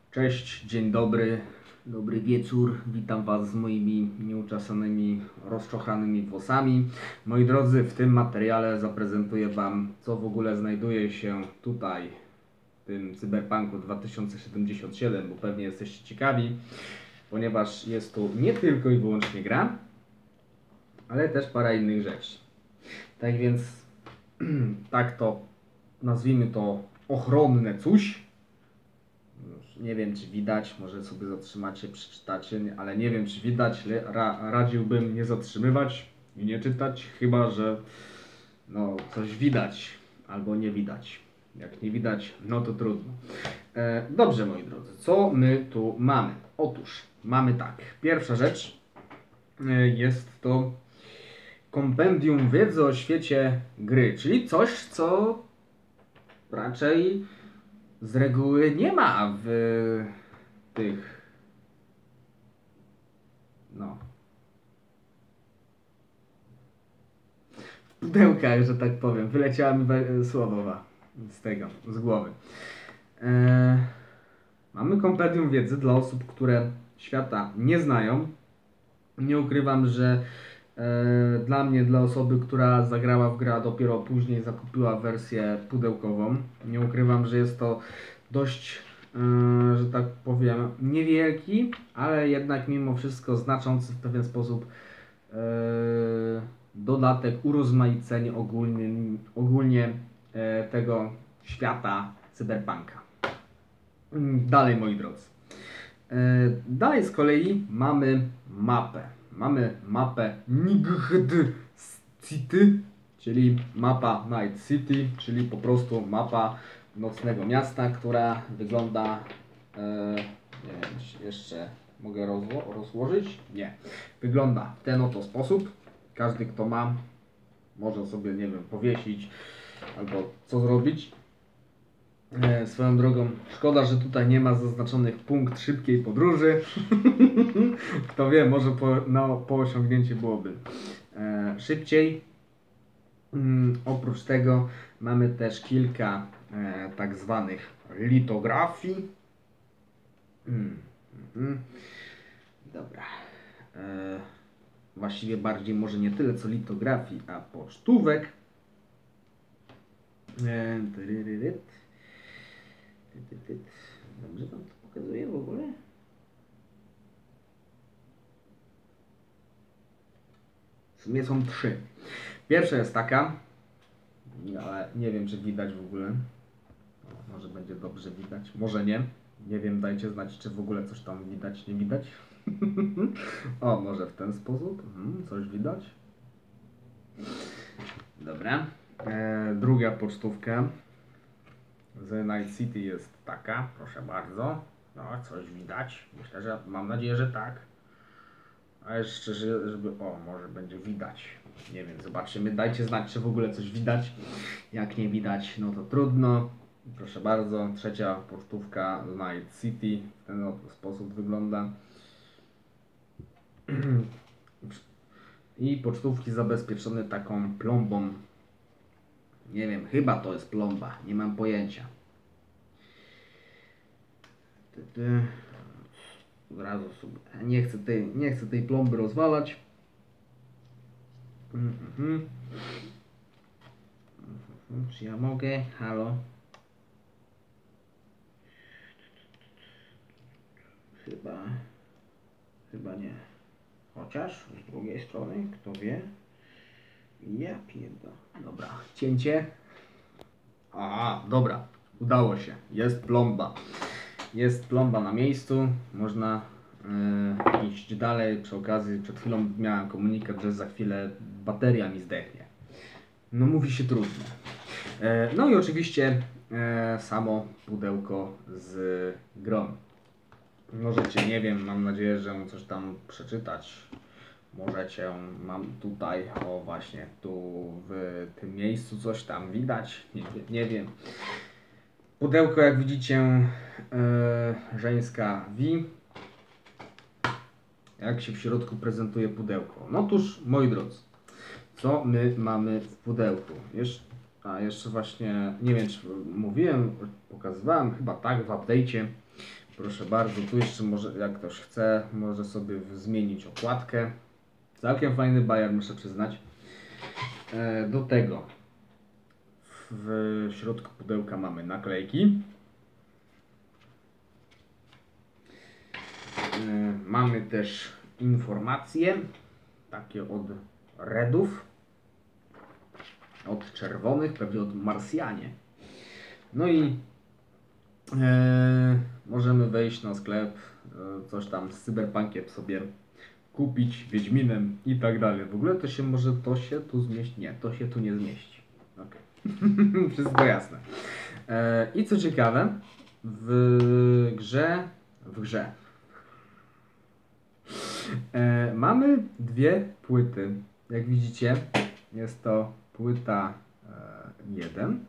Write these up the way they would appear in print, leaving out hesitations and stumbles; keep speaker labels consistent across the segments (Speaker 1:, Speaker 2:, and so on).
Speaker 1: Cześć, dzień dobry, dobry wieczór. Witam Was z moimi nieuczesanymi, rozczochranymi włosami. Moi drodzy, w tym materiale zaprezentuję Wam, co w ogóle znajduje się tutaj, w tym Cyberpunku 2077, bo pewnie jesteście ciekawi, ponieważ jest tu nie tylko i wyłącznie gra, ale też parę innych rzeczy. Tak więc, tak to nazwijmy to ochronne coś. Nie wiem, czy widać, może sobie zatrzymacie, przeczytacie, ale nie wiem, czy widać, radziłbym nie zatrzymywać i nie czytać, chyba że no, coś widać albo nie widać. Jak nie widać, no to trudno. Dobrze, moi drodzy, co my tu mamy? Otóż mamy tak, pierwsza rzecz jest to kompendium wiedzy o świecie gry, czyli coś, co raczej z reguły nie ma w tych, no, w pudełkach, że tak powiem. Wyleciała mi słowa z tego, z głowy. Mamy kompendium wiedzy dla osób, które świata nie znają. Nie ukrywam, że dla mnie, dla osoby, która zagrała w grę, a dopiero później zakupiła wersję pudełkową, nie ukrywam, że jest to dość, że tak powiem, niewielki, ale jednak mimo wszystko znaczący w pewien sposób dodatek, urozmaicenie ogólnie tego świata cyberpunka. Dalej, moi drodzy. Dalej z kolei mamy mapę. Mamy mapę Night City, czyli mapa Night City, czyli po prostu mapa nocnego miasta, która wygląda, nie wiem, jeszcze mogę rozłożyć? Nie. Wygląda w ten oto sposób. Każdy, kto ma, może sobie, nie wiem, powiesić albo co zrobić. Swoją drogą, szkoda, że tutaj nie ma zaznaczonych punkt szybkiej podróży. Kto wie, może po osiągnięciu byłoby szybciej. Oprócz tego mamy też kilka tak zwanych litografii. Dobra. Właściwie bardziej może nie tyle co litografii, a pocztówek. Dobrze wam to pokazuje w ogóle? W sumie są trzy. Pierwsza jest taka, ale nie wiem, czy widać w ogóle. Może będzie dobrze widać, może nie. Nie wiem, dajcie znać, czy w ogóle coś tam widać, nie widać. O, może w ten sposób. Coś widać. Dobra. Druga pocztówka z Night City jest taka, proszę bardzo. No, coś widać. Myślę, że mam nadzieję, że tak. A jeszcze, żeby... O, może będzie widać. Nie wiem, zobaczymy. Dajcie znać, czy w ogóle coś widać. Jak nie widać, no to trudno. Proszę bardzo. Trzecia pocztówka z Night City. W ten oto sposób wygląda. I pocztówki zabezpieczone taką plombą. Nie wiem, chyba to jest plomba. Nie mam pojęcia. Od razu sobie. Nie chcę tej plomby rozwalać. Czy ja mogę? Halo? Chyba nie. Chociaż z drugiej strony, kto wie? Ja pierdolę. Dobra, cięcie. Aha, dobra. Udało się. Jest plomba. Jest plomba na miejscu. Można iść dalej. Przy okazji przed chwilą miałem komunikat, że za chwilę bateria mi zdechnie. No mówi się trudno. No i oczywiście samo pudełko z grą. Możecie, nie wiem, mam nadzieję, że coś tam przeczytać. Możecie, mam tutaj, o właśnie, tu w tym miejscu coś tam widać, nie wiem. Pudełko, jak widzicie, żeńska V. Jak się w środku prezentuje pudełko? No otóż, moi drodzy, co my mamy w pudełku? Jeszcze właśnie, nie wiem, czy mówiłem, pokazywałem, chyba tak, w update'cie. Proszę bardzo, tu jeszcze może, jak ktoś chce, może sobie zmienić okładkę. Całkiem fajny bajer, muszę przyznać. Do tego w środku pudełka mamy naklejki. Mamy też informacje, takie od redów, od czerwonych, pewnie od Marsjanie. No i możemy wejść na sklep, coś tam z Cyberpunkiem sobie kupić, Wiedźminem i tak dalej. W ogóle to się może, to się tu zmieści? Nie, to się tu nie zmieści. Okay. Wszystko jasne. I co ciekawe, w grze mamy dwie płyty. Jak widzicie, jest to płyta 1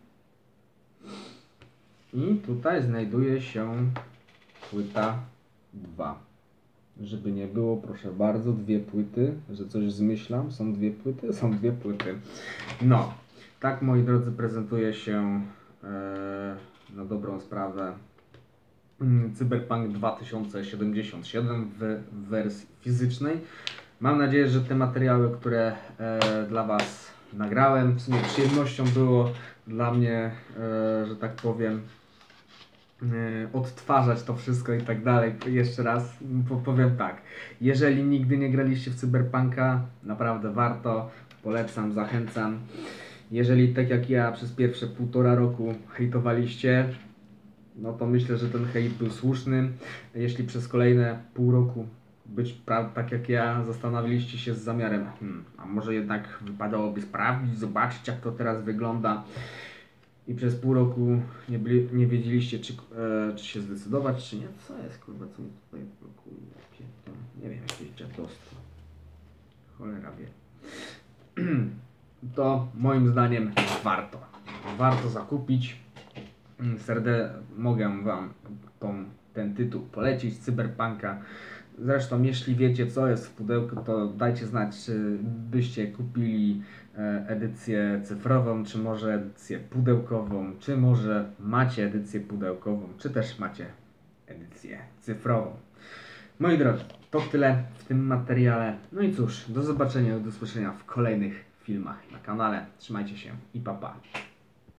Speaker 1: i tutaj znajduje się płyta 2. Żeby nie było, proszę bardzo, dwie płyty, że coś zmyślam, są dwie płyty, są dwie płyty. No, tak moi drodzy prezentuje się na dobrą sprawę Cyberpunk 2077 w wersji fizycznej. Mam nadzieję, że te materiały, które dla Was nagrałem, w sumie przyjemnością było dla mnie, że tak powiem, odtwarzać to wszystko i tak dalej. Jeszcze raz powiem tak, jeżeli nigdy nie graliście w Cyberpunka, naprawdę warto, polecam, zachęcam. Jeżeli tak jak ja przez pierwsze 1,5 roku hejtowaliście, no to myślę, że ten hejt był słuszny. Jeśli przez kolejne pół roku tak jak ja zastanawialiście się z zamiarem, a może jednak wypadałoby sprawdzić, zobaczyć jak to teraz wygląda, i przez pół roku nie wiedzieliście, czy się zdecydować, czy nie. Co jest, kurwa, co mi tutaj blokuje? Nie wiem, jakieś dziadostwo. Cholera wie. To moim zdaniem warto. Warto zakupić. Mogę Wam ten tytuł polecić, Cyberpunka. Zresztą, jeśli wiecie, co jest w pudełku, to dajcie znać, czy byście kupili edycję cyfrową, czy może edycję pudełkową, czy może macie edycję pudełkową, czy też macie edycję cyfrową. Moi drodzy, to tyle w tym materiale. No i cóż, do zobaczenia, do usłyszenia w kolejnych filmach na kanale. Trzymajcie się i pa pa.